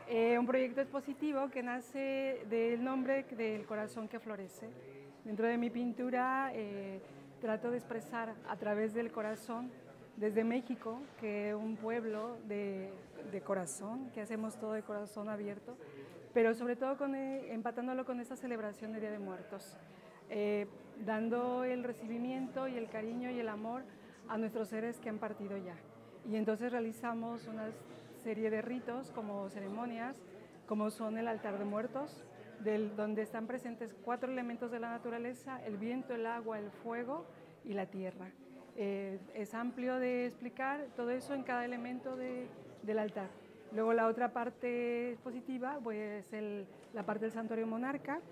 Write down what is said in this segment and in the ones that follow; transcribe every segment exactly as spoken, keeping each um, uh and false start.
Eh, un proyecto expositivo que nace del nombre del corazón que florece. Dentro de mi pintura eh, trato de expresar a través del corazón, desde México, que es un pueblo de, de corazón, que hacemos todo de corazón abierto, pero sobre todo con, eh, empatándolo con esta celebración de Día de Muertos, eh, dando el recibimiento y el cariño y el amor a nuestros seres que han partido ya. Y entonces realizamos una serie de ritos como ceremonias, como son el altar de muertos, del, donde están presentes cuatro elementos de la naturaleza: el viento, el agua, el fuego y la tierra. Eh, es amplio de explicar todo eso en cada elemento de, del altar. Luego la otra parte positiva, pues el, la parte del santuario monarca,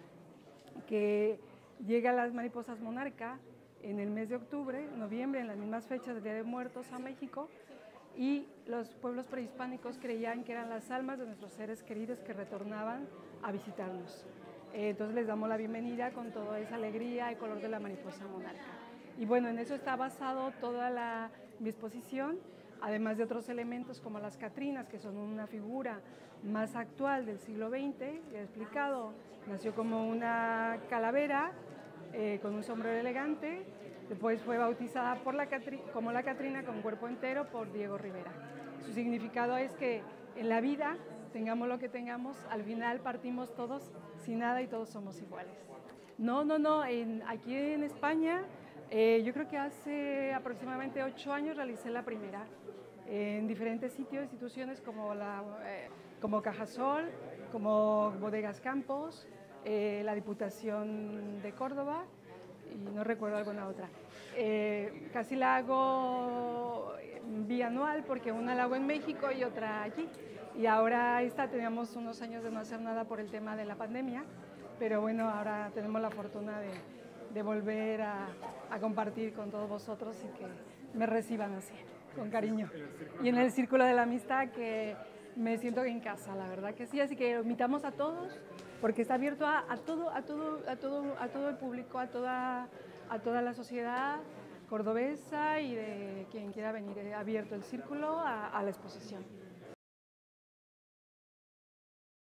que llega a las mariposas monarca en el mes de octubre, noviembre, en las mismas fechas del Día de Muertos a México, y los pueblos prehispánicos creían que eran las almas de nuestros seres queridos que retornaban a visitarnos. Eh, entonces les damos la bienvenida con toda esa alegría y color de la mariposa monarca. Y bueno, en eso está basado toda la, mi exposición, además de otros elementos como las catrinas, que son una figura más actual del siglo veinte, ya he explicado, nació como una calavera eh, con un sombrero elegante. Después fue bautizada por la Catri como la Catrina con cuerpo entero por Diego Rivera. Su significado es que en la vida, tengamos lo que tengamos, al final partimos todos sin nada y todos somos iguales. No, no, no, en, aquí en España, eh, yo creo que hace aproximadamente ocho años realicé la primera, eh, en diferentes sitios, instituciones como, la, eh, como Cajasol, como Bodegas Campos, eh, la Diputación de Córdoba, y no recuerdo alguna otra. Eh, casi la hago bianual porque una la hago en México y otra allí. Y ahora esta teníamos unos años de no hacer nada por el tema de la pandemia, pero bueno, ahora tenemos la fortuna de, de volver a, a compartir con todos vosotros y que me reciban así, con cariño. Y en el círculo de la amistad, que me siento en casa, la verdad que sí, así que invitamos a todos, porque está abierto a, a, todo, a, todo, a, todo, a todo el público, a toda, a toda la sociedad cordobesa y de quien quiera venir, abierto el círculo a, a la exposición.